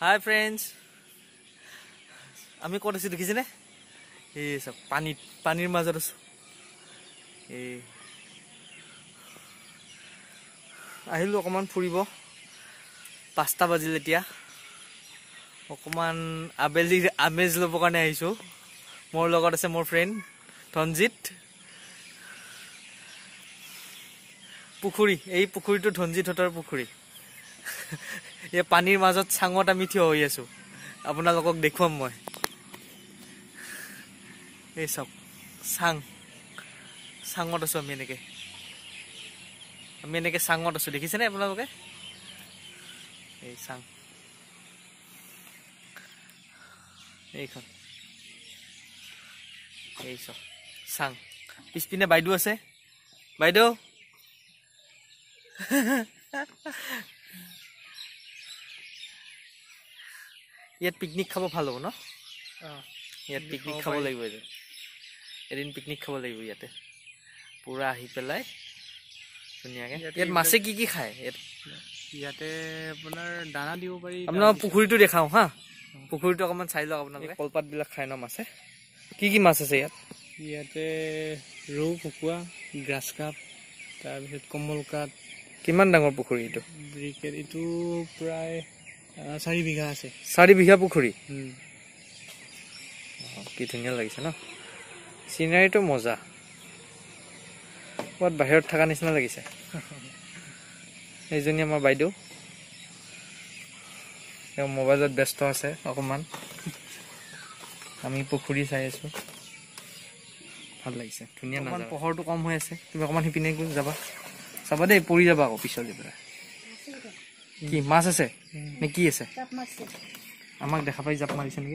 Hi friends, আমি ক'ত আছো দেখিছেনে? এই সব পানীৰ মাজত আছো। এই আহিলো অকমান ফুৰিব। 5টা বাজিল এতিয়া। অকমান আবেলি আমেজ ল'ব কাৰণে আহিছো। মোৰ লগত আছে মোৰ ফ্ৰেণ্ড ধনজিত। পুখুৰী, এই পুখুৰীটো ধনজিত হতৰ পুখুৰী। এই পানীৰ মাজত চাঙত আমি থিয় হৈ আছো। আপোনালোকক দেখুৱাম মই। এই সব চাঙত আছো আমি এনেকে চাঙত আছো দেখিছেনে আপোনালোকে? এই চাং এইখন এই সব চাং পিছপিনে বাইদেউ আছে। বাইদেউ ইয়াত পিকনিক খাব ভাল হ'ব ন? ইয়াত পিকনিক খাব লাগিব। এদিন পিকনিক খাব লাগিব ইয়াতে পুৰা আহি পেলাই ধুনীয়াকে। ইয়াত মাছে কি খায়? ইয়াতে আপোনাৰ দানা দিব পাৰি। আপোনাক পুখুৰীটো দেখাও হা। পুখুৰীটো অকমান চাই লওক আপোনালোকে। কলপাত বিলাক খায় ন মাছে। কি মাছ আছে ইয়াত? ইয়াতে ৰৌ, ভকুৱা, গ্ৰাছ কাপ, তাৰপিছত কমল কাট। কিমান ডাঙৰ পুখুৰী এইটো? ব্ৰিকেট এইটো প্ৰায় 4 বিঘা আছে। 4 বিঘা পুখুৰী। কি ধুনীয়া লাগিছে ন? চিনাৰীটো মজা। ক'ত বাহিৰত থকা নিচিনা লাগিছে। এইজনী আমাৰ বাইদেউ। তেওঁ মোবাইলত ব্যস্ত আছে অকমান। আমি পুখুৰী চাই আছো। ভাল লাগিছে, ধুনীয়া নাজাৰা। পোহৰটো কম হৈ আছে। তুমি অকমান সিপিনে যাবা। চাবা দেই, পৰি যাবা আকৌ পিছলৈ পেলাই। কি মাছ আছে নে কি আছে? আমাক দেখা পাই জাপ মাৰিছে নেকি?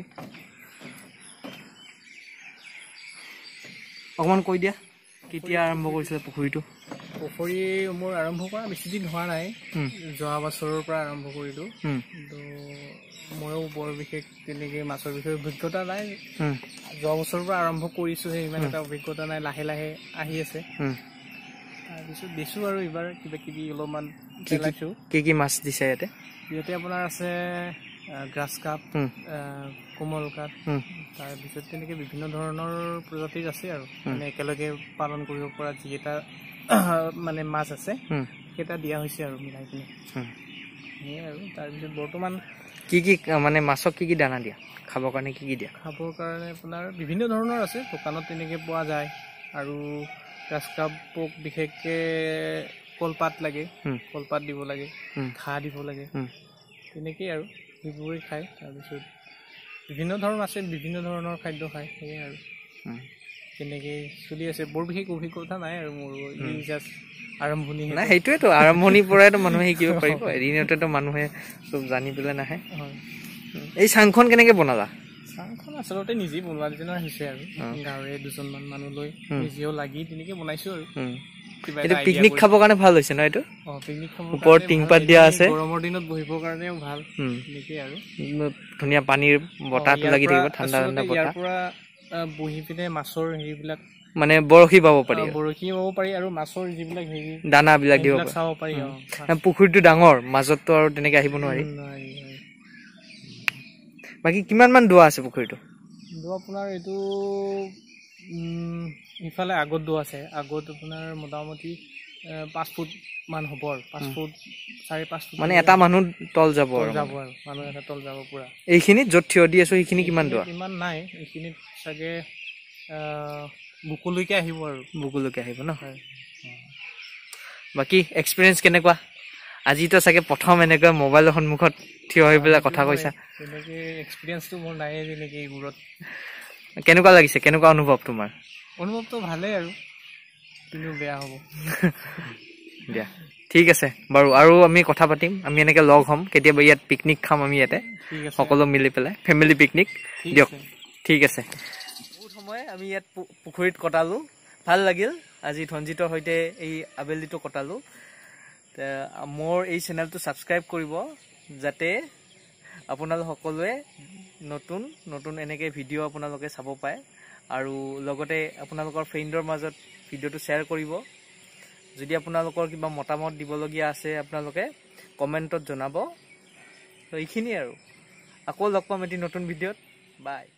অকমান কৈ দিয়া, কেতিয়া আৰম্ভ কৰিছিলে পুখুৰীটো? পুখুৰী মোৰ আৰম্ভ কৰা বেছি দিন হোৱা নাই। যোৱা বছৰৰ পৰা আৰম্ভ কৰিলো। কিন্তু ময়ো বৰ বিশেষ তেনেকে মাছৰ বিষয়ে অভিজ্ঞতা নাই। যোৱা বছৰৰ পৰা আৰম্ভ কৰিছোহে, ইমান এটা অভিজ্ঞতা নাই। লাহে লাহে আহি আছে। তাৰপিছত দিছো আৰু এইবাৰ কিবা কিবি অলপমান পেলাইছো। কি মাছ দিছে ইয়াতে? ইয়াতে আপোনাৰ আছে গ্ৰাছ কাপ, কোমল কাপ, তাৰপিছত তেনেকে বিভিন্ন ধৰণৰ প্ৰজাতিৰ আছে আৰু মানে একেলগে পালন কৰিব পৰা যিকেইটা মানে মাছ আছে সেইটা দিয়া হৈছে আৰু মিলাই কিনে। সেয়াই আৰু তাৰপিছত বৰ্তমান কি মানে মাছক কি দানা দিয়া? খাবৰ কাৰণে কি দিয়া? খাবৰ কাৰণে আপোনাৰ বিভিন্ন ধৰণৰ আছে, দোকানত তেনেকে পোৱা যায়। আৰু গ্ৰাছ কাপক বিশেষকে কলপাত লাগে, কলপাত দিব লাগে, ঘাঁহ দিব লাগে। তেনেকেই আৰু সেইবোৰে খায়। তাৰপিছত বিভিন্ন ধৰণৰ আছে, বিভিন্ন ধৰণৰ খাদ্য খায়। সেয়াই আৰু তেনেকেই চলি আছে। বৰ বিশেষ অভিজ্ঞতা নাই আৰু মোৰ। জাষ্ট আৰম্ভণি। নাই, সেইটোৱেতো আৰম্ভণিৰ পৰাইতো মানুহে শিকিব পাৰিব। এদিনতেতো মানুহে চব জানি পেলাই নাহে। এই চাংখন কেনেকে বনালা? চাংখন আচলতে নিজেই বনোৱা নিচিনা হৈছে আৰু গাঁৱৰে দুজনমান মানুহ লৈ নিজেও লাগি তেনেকে বনাইছো আৰু। এইটো পিকনিক খাবৰ কাৰণে ভাল হৈছে ন? এইটো পিকনিক খাবৰ ওপৰত টিংপাত দিয়া আছে। গৰমৰ দিনত বহিবৰ কাৰণেও ভাল। তেনেকেই আৰু ধুনীয়া পানীৰ বতাহটো লাগি থাকিব, ঠাণ্ডা ঠাণ্ডা বতাহ। ইয়াৰ পৰা বহি পিনে মাছৰ হেৰিবিলাক মানে বৰশী বাব পাৰি, আৰু মাছৰ যিবিলাক হেৰি দানা বিলাক দিব চাব পাৰি। পুখুৰীটো ডাঙৰ, মাজতো আৰু তেনেকে আহিব নোৱাৰি। বাকী কিমান মান দোৱা আছে পুখুৰীটো? আপোনাৰ এইটো ইফালে আগত দোৱা আছে। আগত আপোনাৰ মোটামুটি 5 ফুট মান হ'ব আৰু 5 ফুট 4.5 ফুট মানে এটা মানুহ তল যাব আৰু মানুহ এটা তল যাব পুৰা। এইখিনিত য'ত থিয় দি আছো সেইখিনি কিমান দোৱা? ইমান নাই, এইখিনিত চাগে বুকুলৈকে আহিব আৰু। বুকুলৈকে আহিব ন? বাকী এক্সপিৰিয়েঞ্চ কেনেকুৱা? আজিতো চাগে প্ৰথম এনেকৈ মোবাইলৰ সন্মুখত থিয় হৈ পেলাই কথা কৈছা। তেনেকে এক্সপিৰিয়েঞ্চটো মোৰ নাই তেনেকে এইবোৰত। কেনেকুৱা লাগিছে? কেনেকুৱা অনুভৱ তোমাৰ? অনুভৱটো ভালেই আৰু কিন্তু বেয়া হ'ব। দিয়া ঠিক আছে বাৰু, আৰু আমি কথা পাতিম। আমি এনেকে লগ হ'ম কেতিয়াবা, ইয়াত পিকনিক খাম আমি ইয়াতে সকলো মিলি পেলাই, ফেমিলি পিকনিক। দিয়ক ঠিক আছে। বহুত সময় আমি ইয়াত পুখুৰীত কটালো, ভাল লাগিল। আজি ধনজিতৰ সৈতে এই আবেলিটো কটালো। মোৰ এই চেনেলটো ছাবস্ক্ৰাইব কৰিব, যাতে আপোনালোক সকলোৱে নতুন নতুন এনেকে ভিডিঅ' আপোনালোকে চাব পাৰে। আৰু লগতে আপোনালোকৰ ফ্ৰেণ্ডৰ মাজত ভিডিঅ'টো শ্বেয়াৰ কৰিব। যদি আপোনালোকৰ কিবা মতামত দিবলগীয়া আছে আপোনালোকে কমেণ্টত জনাব। তো এইখিনি আৰু। আকৌ লগ পাম এটি নতুন ভিডিঅ'ত বাই